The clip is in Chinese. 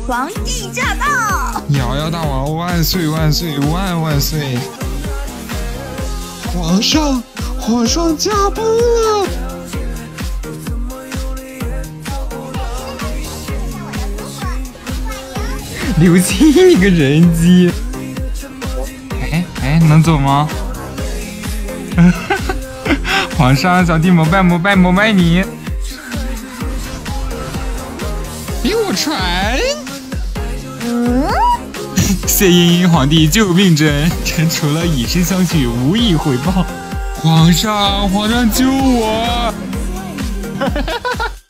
皇帝驾到！ 瑶瑶大王万岁万岁万万岁！皇上驾崩了！刘七，你个人机！哎，能走吗？皇上，小弟膜拜你！给我传！谢茵茵皇帝救命之恩，臣除了以身相许，无以回报。皇上救我！